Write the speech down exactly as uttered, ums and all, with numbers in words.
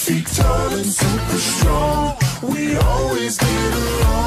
feet tall and super strong. We always get along.